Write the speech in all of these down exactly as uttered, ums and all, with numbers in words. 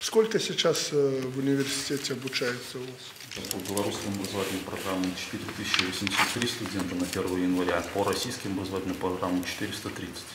Сколько сейчас в университете обучается у вас? По белорусским образовательным программам четыре тысячи восемьдесят три студента на первое января, по российским образовательным программам четыреста тридцать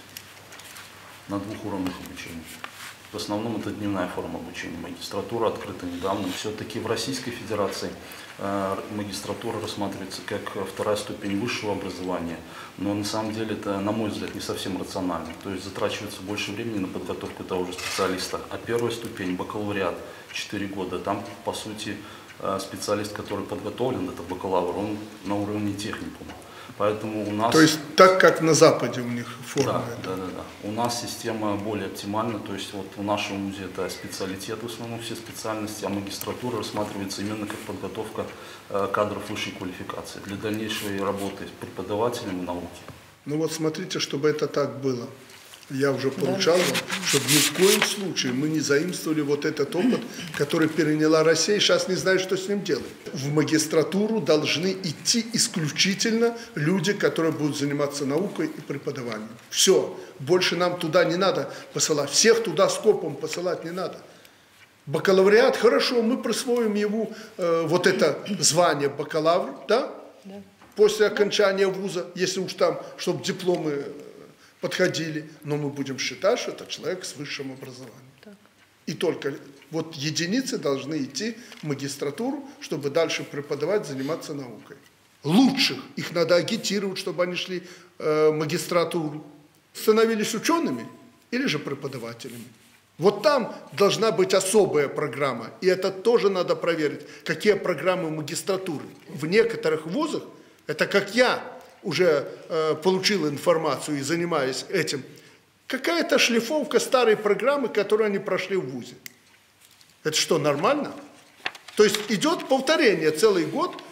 на двух уровнях обучения. В основном это дневная форма обучения. Магистратура открыта недавно. Все-таки в Российской Федерации э, магистратура рассматривается как вторая ступень высшего образования, но на самом деле это, на мой взгляд, не совсем рационально. То есть затрачивается больше времени на подготовку того же специалиста. А первая ступень, бакалавриат, четыре года, там, по сути, э, специалист, который подготовлен, это бакалавр, он на уровне техникума. Поэтому у нас... То есть так, как на Западе у них форма. Да, да, да, да. У нас система более оптимальна, то есть вот в нашем вузе это специалитет, в основном все специальности, а магистратура рассматривается именно как подготовка э, кадров высшей квалификации для дальнейшей работы с преподавателем науки. Ну вот смотрите, чтобы это так было. Я уже получал вам, чтобы ни в коем случае мы не заимствовали вот этот опыт, который переняла Россия, и сейчас не знаю, что с ним делать. В магистратуру должны идти исключительно люди, которые будут заниматься наукой и преподаванием. Все, больше нам туда не надо посылать, всех туда скопом посылать не надо. Бакалавриат, хорошо, мы присвоим ему э, вот это звание бакалавр, да? Да. После окончания вуза, если уж там, чтобы дипломы подходили, но мы будем считать, что это человек с высшим образованием. Так. И только вот единицы должны идти в магистратуру, чтобы дальше преподавать, заниматься наукой. Лучших их надо агитировать, чтобы они шли э, в магистратуру, становились учеными или же преподавателями. Вот там должна быть особая программа, и это тоже надо проверить, какие программы магистратуры. В некоторых вузах, это как я, уже э, получил информацию и занимаюсь этим, какая-то шлифовка старой программы, которую они прошли в вузе. Это что, нормально? То есть идет повторение целый год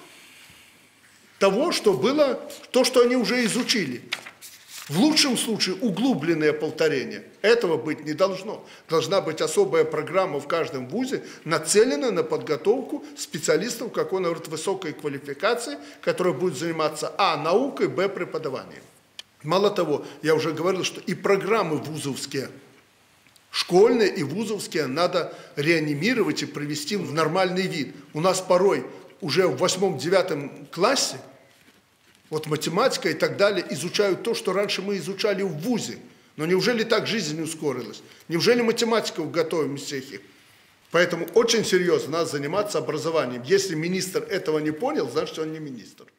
того, что было, то, что они уже изучили. В лучшем случае углубленное повторение. Этого быть не должно. Должна быть особая программа в каждом вузе, нацеленная на подготовку специалистов, как он говорит, высокой квалификации, которые будут заниматься а. наукой, б. преподаванием. Мало того, я уже говорил, что и программы вузовские, школьные и вузовские, надо реанимировать и привести в нормальный вид. У нас порой уже в восьмом-девятом классе вот математика и так далее изучают то, что раньше мы изучали в вузе. Но неужели так жизнь не ускорилась? Неужели математиков готовим всех их? Поэтому очень серьезно надо заниматься образованием. Если министр этого не понял, значит, он не министр.